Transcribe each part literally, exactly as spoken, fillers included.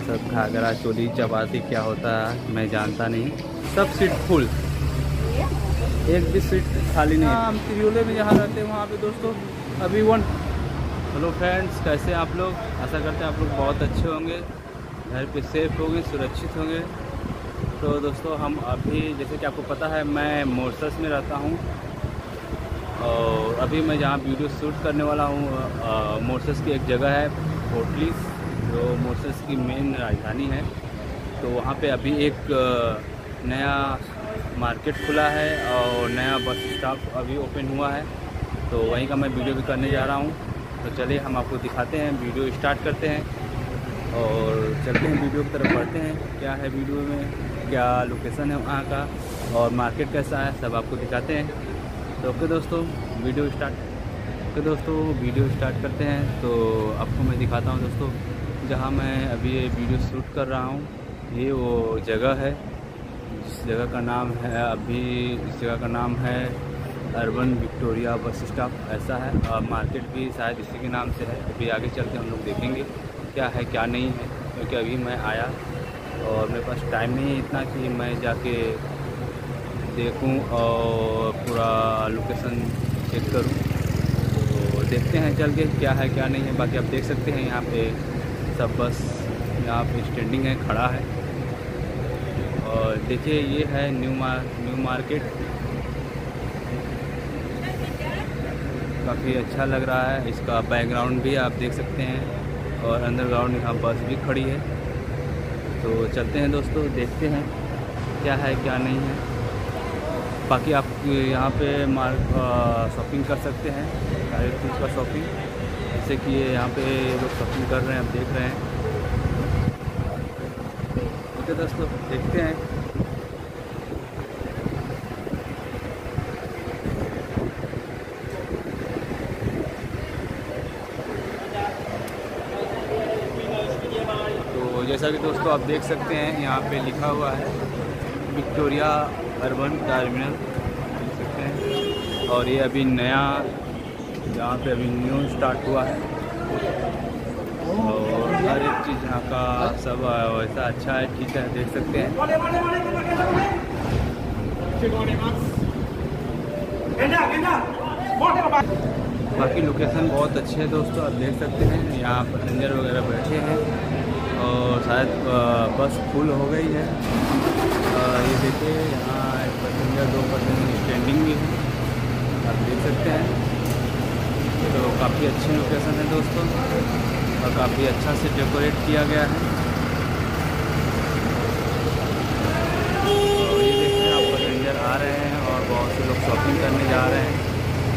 सब घाघरा चोली चपाती क्या होता है मैं जानता नहीं, सब सीट फुल, एक भी सीट खाली नहीं है। हम त्रियोले में जहाँ रहते हैं वहाँ पे दोस्तों अभी वन। हेलो फ्रेंड्स, कैसे हैं आप लोग? आशा करते हैं आप लोग बहुत अच्छे होंगे, घर पे सेफ होंगे, सुरक्षित होंगे। तो दोस्तों हम अभी, जैसे कि आपको पता है, मैं मॉरिशस में रहता हूँ और अभी मैं जहाँ वीडियो शूट करने वाला हूँ मॉरिशस की एक जगह है पोर्ट लुइस, जो मॉरिशस की मेन राजधानी है। तो वहाँ पे अभी एक नया मार्केट खुला है और नया बस स्टॉप अभी ओपन हुआ है, तो वहीं का मैं वीडियो भी करने जा रहा हूँ। तो चलिए हम आपको दिखाते हैं, वीडियो स्टार्ट करते हैं और चलते हैं, वीडियो की तरफ बढ़ते हैं। क्या है वीडियो में, क्या लोकेशन है वहाँ का और मार्केट कैसा है, सब आपको दिखाते हैं। तो ओके दोस्तों, वीडियो स्टार्ट ओके दोस्तों वीडियो स्टार्ट करते हैं। तो आपको मैं दिखाता हूँ दोस्तों, जहाँ मैं अभी ये वीडियो शूट कर रहा हूँ, ये वो जगह है। इस जगह का नाम है अभी इस जगह का नाम है अर्बन विक्टोरिया बस स्टॉप, ऐसा है। और मार्केट भी शायद इसी के नाम से है। अभी आगे चल के हम लोग देखेंगे क्या है क्या नहीं है, क्योंकि अभी मैं आया और मेरे पास टाइम नहीं है इतना कि मैं जाके देखूं और पूरा लोकेशन चेक करूं। तो देखते हैं चल के क्या है क्या नहीं है। बाकी आप देख सकते हैं यहाँ पे सब बस यहाँ पे स्टैंडिंग है, खड़ा है। और देखिए ये है न्यू मार न्यू मार्केट, काफ़ी अच्छा लग रहा है। इसका बैकग्राउंड भी आप देख सकते हैं और अंडरग्राउंड यहाँ बस भी खड़ी है। तो चलते हैं दोस्तों, देखते हैं क्या है क्या नहीं है। बाकी आप यहाँ पे मार शॉपिंग कर सकते हैं, सारे चीज़ का शॉपिंग, जैसे कि ये यहाँ पे लोग शॉपिंग कर रहे हैं, आप देख रहे हैं। ओके दोस्तों, देखते हैं। तो जैसा कि दोस्तों आप देख सकते हैं, यहाँ पे लिखा हुआ है विक्टोरिया अर्बन टर्मिनल, देख सकते हैं। और ये अभी नया, जहाँ पे अभी न्यू स्टार्ट हुआ है और हर एक चीज़ यहाँ का सब वैसा अच्छा है, ठीक है, देख सकते हैं। बाकी लोकेशन बहुत अच्छी है दोस्तों, आप देख सकते हैं। यहाँ पैसेंजर वगैरह बैठे हैं और शायद बस फुल हो गई है। ये देखिए यहाँ एक पैसेंजर, दो पैसेंजर स्टैंडिंग भी है, आप देख सकते हैं। तो काफ़ी अच्छी लोकेशन है दोस्तों और काफ़ी अच्छा से डेकोरेट किया गया है। तो ये देखिए आप पैसेंजर आ रहे हैं और बहुत से लोग शॉपिंग करने जा रहे हैं।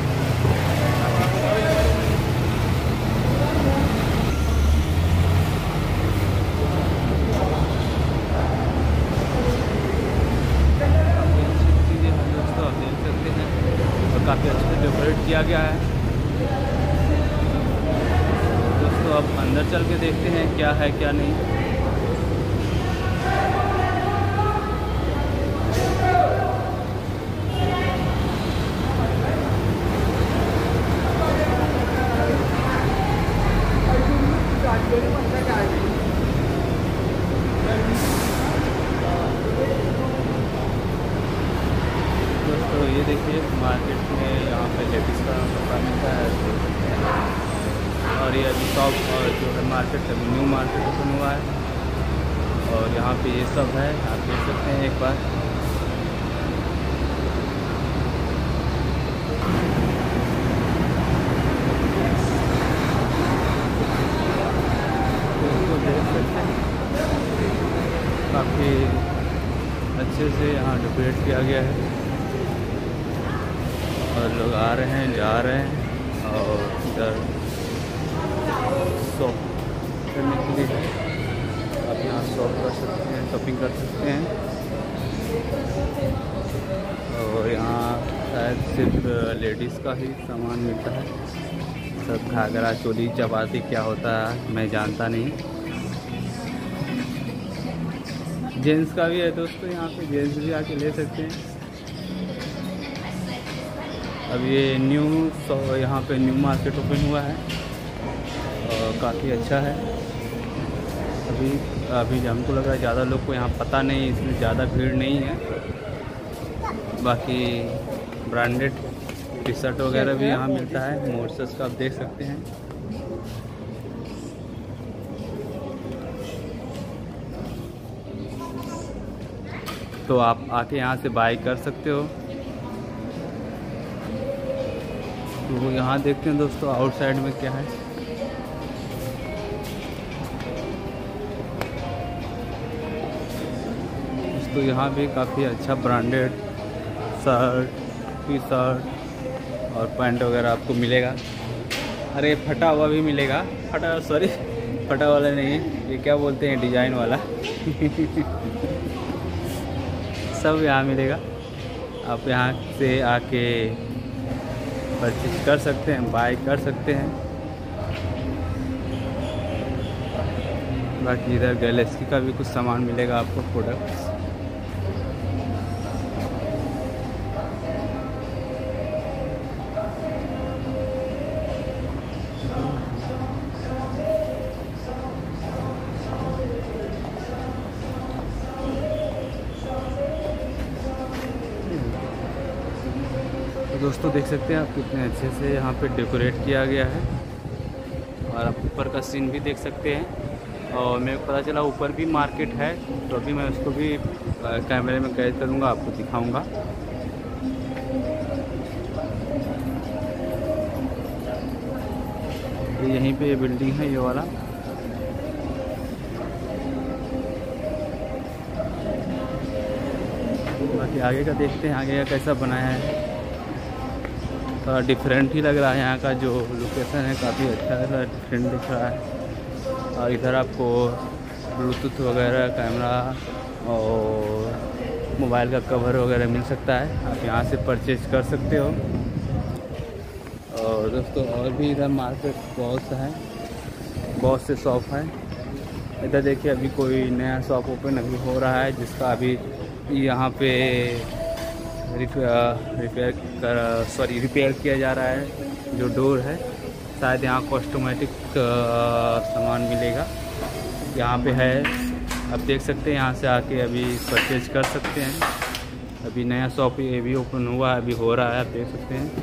काफ़ी अच्छे से डेकोरेट किया गया है दोस्तों। अब अंदर चल के देखते हैं क्या है क्या नहीं। दोस्तों ये देखिए मार्केट में यहाँ पे लेडीज़ का कपड़ा मिलता है। और ये अभी शॉप और जो है मार्केट, अभी न्यू मार्केट ओपन हुआ है और यहाँ पे ये सब है, आप देख सकते हैं एक बार। तो देख सकते हैं काफ़ी अच्छे से यहाँ डेकोरेट किया गया है और लोग आ रहे हैं, जा रहे हैं और इधर शॉप करने के लिए आप यहाँ शॉप कर सकते हैं, शॉपिंग कर सकते हैं। और यहाँ शायद सिर्फ लेडीज़ का ही सामान मिलता है, सब घाघरा चोली चपाती क्या होता है मैं जानता नहीं। जेंट्स का भी है दोस्तों, यहाँ पे जेंट्स भी आके ले सकते हैं। अब ये न्यू यहाँ पे न्यू मार्केट ओपन हुआ है और काफ़ी अच्छा है। अभी अभी हमको लग रहा है ज़्यादा लोग को यहाँ पता नहीं, इसलिए ज़्यादा भीड़ नहीं है। बाकी ब्रांडेड टी शर्ट वगैरह भी यहाँ मिलता है, मोर्सेस का आप देख सकते हैं। तो आप आके यहाँ से बाय कर सकते हो। तो यहाँ देखते हैं दोस्तों आउटसाइड में क्या है। तो यहाँ भी काफ़ी अच्छा ब्रांडेड शर्ट, टी शर्ट और पैंट वगैरह आपको मिलेगा। अरे फटा हुआ भी मिलेगा, फटा सॉरी फटा वाला नहीं, ये क्या बोलते हैं डिज़ाइन वाला सब यहाँ मिलेगा। आप यहाँ से आके परचेज कर सकते हैं, बाय कर सकते हैं। बाकी इधर गैलेक्सी का भी कुछ सामान मिलेगा आपको, प्रोडक्ट्स। दोस्तों देख सकते हैं आप कितने अच्छे से यहाँ पे डेकोरेट किया गया है, और आप ऊपर का सीन भी देख सकते हैं। और मेरे को पता चला ऊपर भी मार्केट है, तो अभी मैं उसको भी कैमरे में कैद करूँगा, आपको दिखाऊंगा। यहीं पे ये बिल्डिंग है, ये वाला। बाकी आगे का देखते हैं आगे का कैसा बनाया है। थोड़ा डिफरेंट ही लग रहा है, यहाँ का जो लोकेशन है काफ़ी अच्छा है, डिफरेंट दिख रहा है। और इधर आपको ब्लूटूथ वगैरह, कैमरा और मोबाइल का कवर वगैरह मिल सकता है, आप यहाँ से परचेज कर सकते हो। और दोस्तों और भी इधर मार्केट बहुत सा है, बहुत से शॉप है। इधर देखिए अभी कोई नया शॉप ओपन अभी हो रहा है, जिसका अभी यहाँ पे रिपेयर कर सॉरी रिपेयर किया जा रहा है। जो डोर है शायद यहाँ कॉस्मेटिक सामान मिलेगा, यहाँ पे है, आप देख सकते हैं। यहाँ से आके अभी परचेज कर सकते हैं। अभी नया शॉप ये भी ओपन हुआ है, अभी हो रहा है, आप देख सकते हैं।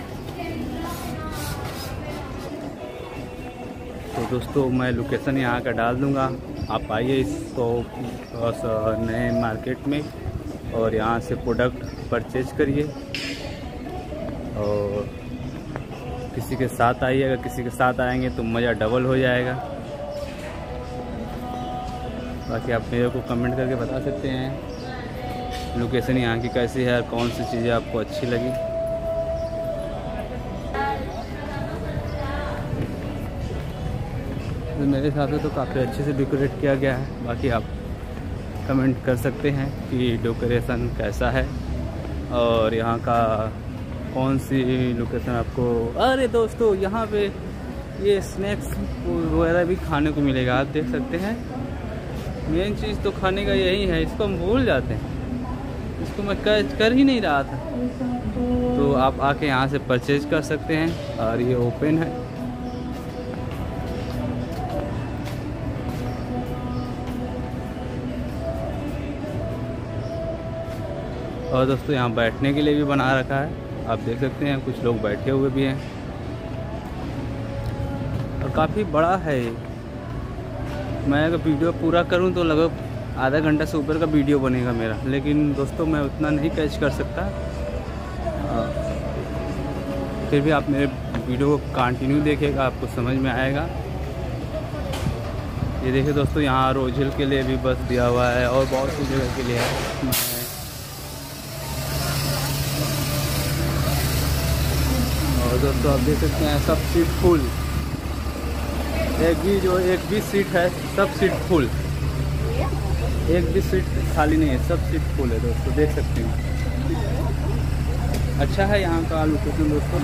तो दोस्तों मैं लोकेशन यहाँ का डाल दूँगा, आप आइए इस शॉप नए मार्केट में और यहाँ से प्रोडक्ट परचेज करिए। और किसी के साथ आइएगा, किसी के साथ आएंगे तो मज़ा डबल हो जाएगा। बाकी आप मेरे को कमेंट करके बता सकते हैं लोकेशन यहाँ की कैसी है और कौन सी चीज़ें आपको अच्छी लगी। तो मेरे हिसाब से तो काफ़ी अच्छे से डेकोरेट किया गया है। बाकी आप कमेंट कर सकते हैं कि डेकोरेशन कैसा है और यहाँ का कौन सी लोकेशन आपको। अरे दोस्तों यहाँ पे ये स्नैक्स वगैरह भी खाने को मिलेगा, आप देख सकते हैं। मेन चीज़ तो खाने का यही है, इसको हम भूल जाते हैं, इसको मैं कर, कर ही नहीं रहा था। तो आप आके यहाँ से परचेज कर सकते हैं और ये ओपन है। और दोस्तों यहाँ बैठने के लिए भी बना रखा है, आप देख सकते हैं, कुछ लोग बैठे हुए भी हैं और काफ़ी बड़ा है ये। मैं अगर वीडियो पूरा करूं तो लगभग आधा घंटा से ऊपर का वीडियो बनेगा मेरा, लेकिन दोस्तों मैं उतना नहीं कैच कर सकता। फिर भी आप मेरे वीडियो को कंटिन्यू देखिएगा, आपको समझ में आएगा। ये देखिए दोस्तों यहाँ रोज हिल के लिए भी बस दिया हुआ है और बहुत सी जगह के लिए है। और दोस्तों आप देख सकते हैं सब सीट फुल, एक भी जो एक भी सीट है सब सीट फुल, एक भी सीट खाली नहीं है, सब सीट फुल है दोस्तों, देख सकते हैं। अच्छा है यहाँ का लोकेशन दोस्तों।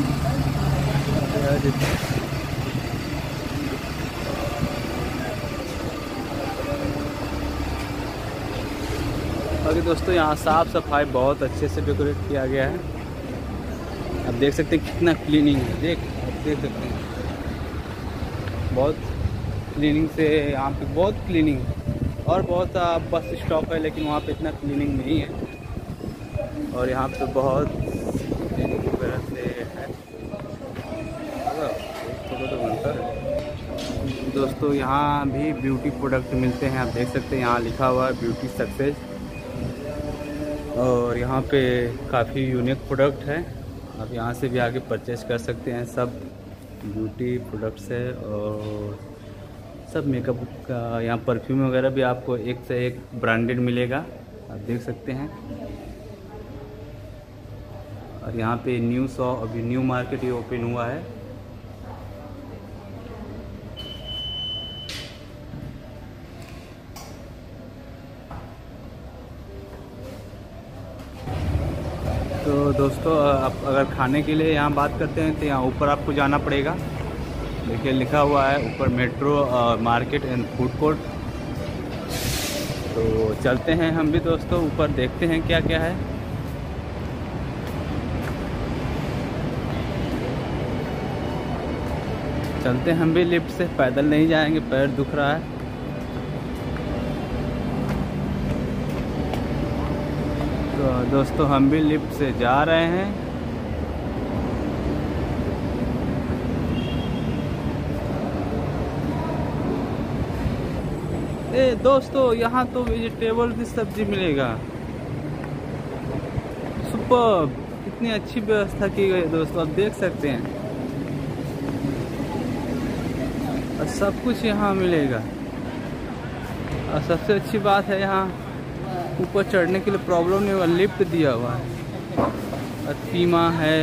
बाकी दोस्तों यहाँ साफ़ सफाई बहुत अच्छे से डेकोरेट किया गया है, आप देख सकते हैं कितना क्लीनिंग है, देख आप देख सकते हैं बहुत क्लीनिंग से यहाँ पे बहुत क्लीनिंग, और बहुत सा बस स्टॉप है लेकिन वहाँ पे इतना क्लीनिंग नहीं है, और यहाँ पे बहुत क्लीनिंग वगैरह से है। तो बनता है दोस्तों, यहाँ भी ब्यूटी प्रोडक्ट मिलते हैं, आप देख सकते हैं यहाँ लिखा हुआ है ब्यूटी सक्सेस, और यहाँ पे काफ़ी यूनिक प्रोडक्ट है, आप यहाँ से भी आके परचेज कर सकते हैं। सब ब्यूटी प्रोडक्ट्स है और सब मेकअप का, यहाँ परफ्यूम वगैरह भी आपको एक से एक ब्रांडेड मिलेगा, आप देख सकते हैं। और यहाँ पे न्यू शॉप, अभी न्यू मार्केट ये ओपन हुआ है। तो दोस्तों, आप अगर खाने के लिए यहाँ बात करते हैं तो यहाँ ऊपर आपको जाना पड़ेगा। देखिए लिखा हुआ है ऊपर metro market and food court. तो चलते हैं हम भी दोस्तों ऊपर, देखते हैं क्या क्या है। चलते हैं हम भी लिफ्ट से, पैदल नहीं जाएंगे, पैर दुख रहा है। तो दोस्तों हम भी लिफ्ट से जा रहे हैं। ए दोस्तों, यहाँ तो वेजिटेबल की सब्जी मिलेगा। सुपर, कितनी अच्छी व्यवस्था की गई है दोस्तों, आप देख सकते हैं। और सब कुछ यहाँ मिलेगा, और सबसे अच्छी बात है यहाँ ऊपर चढ़ने के लिए प्रॉब्लम नहीं होगा, लिफ्ट दिया हुआ है। और कीमा है,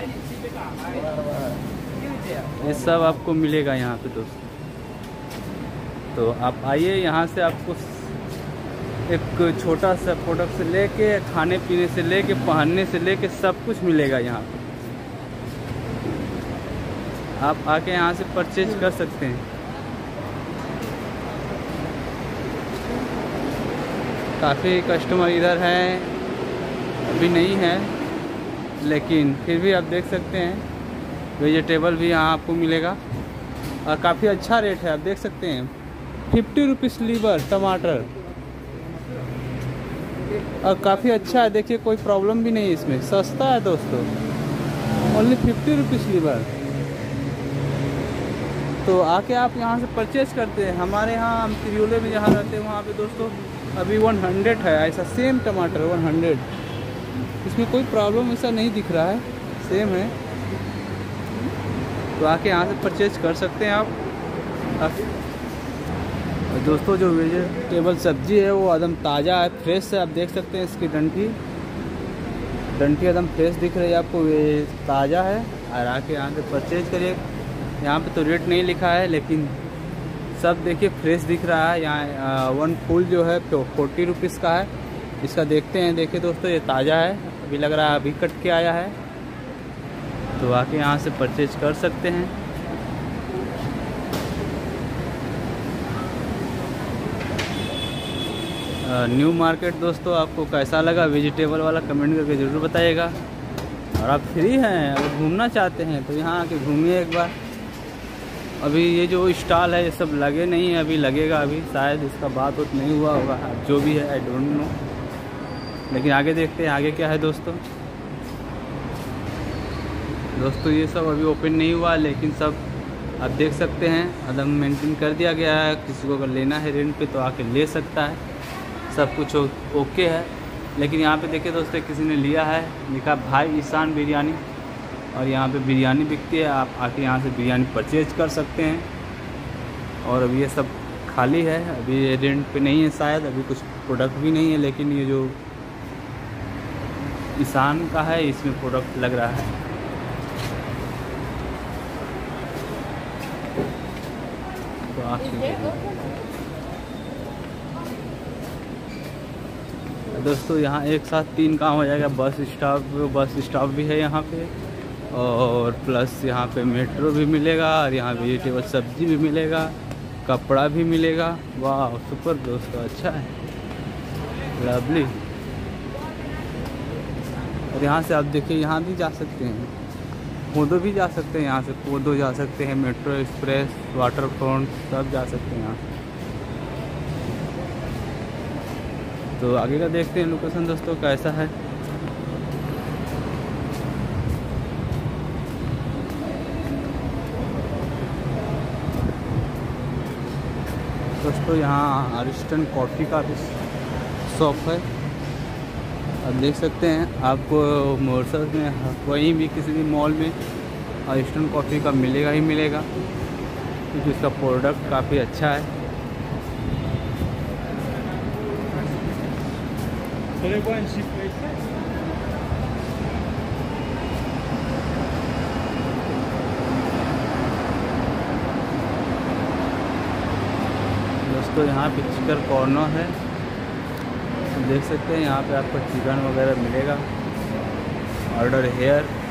ये सब आपको मिलेगा यहाँ पे दोस्तों। तो आप आइए, यहाँ से आपको एक छोटा सा प्रोडक्ट से लेके, खाने पीने से लेके, पहनने से लेके सब कुछ मिलेगा यहाँ पे। आप आके यहाँ से परचेज कर सकते हैं। काफ़ी कस्टमर इधर हैं, अभी नहीं है, लेकिन फिर भी आप देख सकते हैं वेजिटेबल भी यहाँ आपको मिलेगा, और काफ़ी अच्छा रेट है, आप देख सकते हैं। फिफ्टी रुपीज़ लीवर टमाटर, और काफ़ी अच्छा है, देखिए कोई प्रॉब्लम भी नहीं है इसमें, सस्ता है दोस्तों, ओनली फिफ्टी रुपीज़ लीवर। तो आके आप यहाँ से परचेज करते हैं। हमारे यहाँ हम त्रियोले में जहाँ रहते हैं वहाँ पे दोस्तों अभी वन हंड्रेड है, ऐसा सेम टमाटर वन हंड्रेड, इसमें कोई प्रॉब्लम ऐसा नहीं दिख रहा है, सेम है। तो आके यहाँ से परचेज कर सकते हैं आप। और दोस्तों जो वेजिटेबल सब्जी है वो एकदम ताज़ा है, फ्रेश है, आप देख सकते हैं। इसकी डंठी डंठी एकदम फ्रेश दिख रही है आपको, ये ताज़ा है। और आके यहाँ से परचेज करिए। यहाँ पे तो रेट नहीं लिखा है, लेकिन सब देखिए फ्रेश दिख रहा है। यहाँ वन फूल जो है तो फोर्टी रुपीज़ का है। इसका देखते हैं, देखिए दोस्तों ये ताज़ा है, अभी लग रहा है अभी कट के आया है। तो आके यहाँ से परचेज कर सकते हैं। न्यू मार्केट दोस्तों आपको कैसा लगा वेजिटेबल वाला कमेंट करके ज़रूर बताइएगा। और आप फ्री हैं, अगर घूमना चाहते हैं तो यहाँ आके घूमिए एक बार। अभी ये जो स्टॉल है ये सब लगे नहीं है, अभी लगेगा, अभी शायद इसका बात उत नहीं हुआ होगा, जो भी है आई डोंट नो। लेकिन आगे देखते हैं आगे क्या है दोस्तों। दोस्तों ये सब अभी ओपन नहीं हुआ, लेकिन सब आप देख सकते हैं एकदम मेंटेन कर दिया गया है। किसी को अगर लेना है रेंट पे तो आके ले सकता है, सब कुछ ओके है। लेकिन यहाँ पे देखिए दोस्तों किसी ने लिया है, लिखा भाई ईशान बिरयानी, और यहाँ पे बिरयानी बिकती है, आप आके यहाँ से बिरयानी परचेज कर सकते हैं। और अभी ये सब खाली है, अभी ये रेंट पे नहीं है शायद, अभी कुछ प्रोडक्ट भी नहीं है। लेकिन ये जो ईशान का है इसमें प्रोडक्ट लग रहा है। तो आप दोस्तों यहाँ एक साथ तीन काम हो जाएगा, बस स्टॉप बस स्टॉप भी है यहाँ पे, और प्लस यहाँ पे मेट्रो भी मिलेगा, और यहाँ वेजिटेबल सब्जी भी मिलेगा, कपड़ा भी मिलेगा। वाह सुपर दोस्तों, अच्छा है, लवली। और यहाँ से आप देखिए यहाँ भी जा सकते हैं, कोदो भी जा सकते हैं यहाँ से, कोदो जा सकते हैं, मेट्रो एक्सप्रेस, वाटर फ्रंट सब जा सकते हैं यहाँ से। तो आगे का देखते हैं लोकेशन दोस्तों कैसा है। दोस्तों यहाँ अरिस्टन कॉफ़ी का भी शॉप है, आप देख सकते हैं। आपको मोरसर में कहीं भी किसी भी मॉल में अरिस्टन कॉफ़ी का मिलेगा ही मिलेगा, क्योंकि इसका प्रोडक्ट काफ़ी अच्छा है। दोस्तों यहाँ पे चिकन कॉर्नर है, देख सकते हैं। यहाँ पे आपको चिकन वगैरह मिलेगा। Order hair